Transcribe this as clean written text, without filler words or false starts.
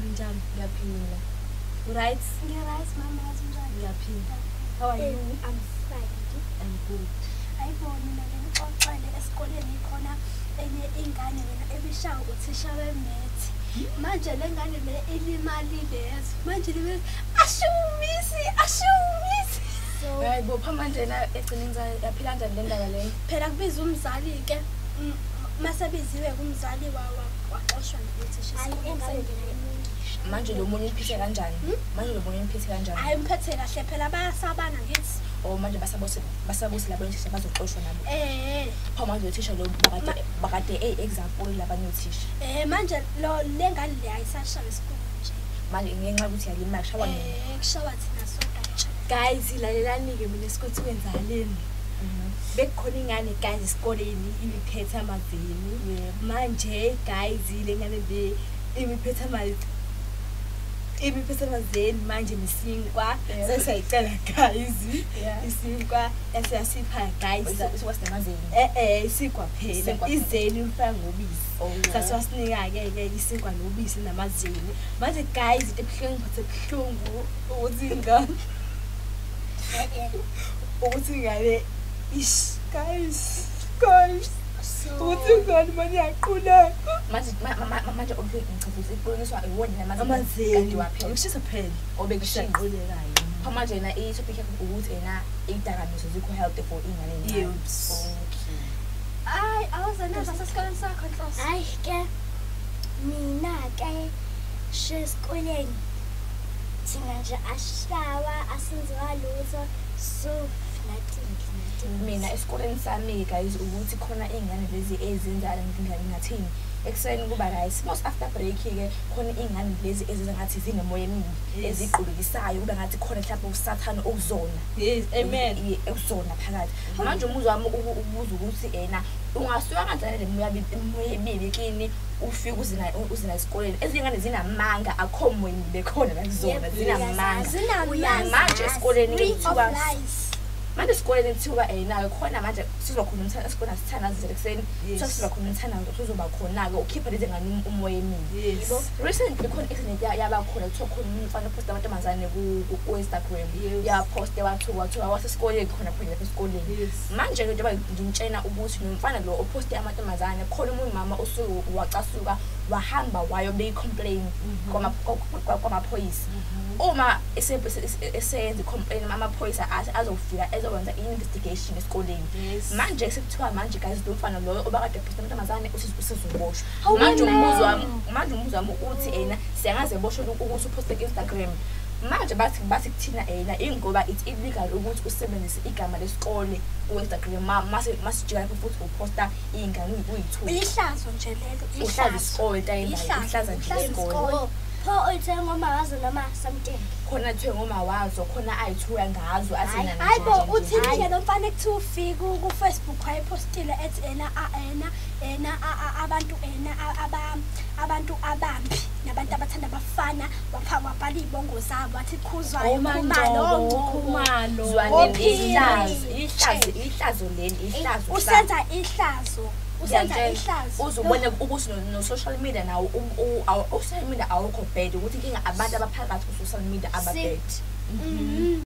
njalo? Ngiyaphila. Right? Right, mama, Ngiyaphila. How are you? I'm fine. I'm good. Ayibona mina ngixoxele esikoleni khona enye ingane mina ebishawa uthisha wemethi. Manje lengane le ilimalile yazi. Manje libe ashumisi. So Hayibo manje na egcineni yaphila kanjani le ndaba le? phela kubiza umzali ke masebiziwe kumzali waxoshwa nguthisha esikoleni. Manje lo munye uphethe kanjani? Manje lo munye uphethe kanjani? Hayi mphethe kahle phela bayasabana ngithi. Oh manje basabose labanye othisha bazoxoshwa nabo. Pha manje othisha lo bakade example labanye othisha. Manje lo lengane le ayisashaya esikoleni nje. Manje ngenxa ukuthi yalima kushawa nini? Kushawa thina sonke nje. Guys, ilalelani ke mina isikhathi kwenzaleni. Bekukhona ingane guys esikoleni imiphethe amazini. Manje guys lengane le imiphethe amazini manje misinkwa sesayicela guys isinkwa yasipha guys Wasinemazeni. isikwa phela izeni mfana ngobisi sasiwasinika ke isinkwa nobisi namazini manje guys into ebuhlungu ukuthi ngale ish guys ukuthi ngani manje yaqula Manje ngicabuzisa iqoniswa iwona amazini waphela. ukushisa phela Obekushaqulekayo. Pha manje na i-topic ukuthi idakamizwa zikho healthy for ingane. Yes. Okay. Ay, awuzena sasikoleni sakho Nkosi. Hayi ke mina ke esikoleni thina nje ashawa asenziwa lutho so nothing. Mina esikoleni sami guys ukuthi khona ingane lezi ezenzala ngingane ngathini ekseni kuba rice most after break ke khona ingane lezi ezenza ngathi zinemoya emibi eziqulukisayo kuba ngathi khona mhlawumbe usathana okuzona. Yes, amen. Ekuzona phakathi manje umuzwa wami ubuza ukuthi ungasuka kanjani le moya ebibi kini ufika uzina esikoleni ezingane zinamanga akho moya bekhona la kuzona zinamanga manje esikoleni kuthiwa manje esikoleni kuthiwa nayo khona manje sizokhona umthana esikoleni asithandaze ekseni sizokhona umthana sizoba khona ke ukhipha lezi ngane umoya emibi. Recently khona internet yaba khona kuthiwa khona umfana post amantombazane ku Instagram ya post wathiwa wasesikoleni khona esikoleni manje ke njengoba ngintshena ukuthi nomfana lo oposte amantombazane khona umuntu mama osuku wacasuka wahamba wayobe complain kwamaphoyisa uma eseyenza complain amaphoyisa azofika ezokwenza investigation esikoleni manje sekuthiwa manje guys lo mfana lo obakade posta amantombazane usizoboshwa manje umuzwa wami uthi siyangaze boshwe ukuthi uposte ku-Instagram manje bathi kuthina ingoba it's illegal ukuthi usebenzise igama lesikole ku-Instagram masijika futhi uposta ingane uyithuba Ihlazo nje lelo uhlaza isikole ihlaza nje isikole Pho uthe ngoma wazo noma something khona kuthiwe ngoma wazo khona ayithuya ngazo athina nje hayibo uthi nje lo mfana ekuthiwa ufika ku Facebook wayepostile ethi abantu abambi nabantu abathanda abafana wabhala izibongo zabo athi khuzwayo Khumalo ihlazo leli ihlazo usenza ihlazo uzubona ukuthi no social media nawo social media awukho bad ukuthi inga abantu abaphakathi ku social media ababad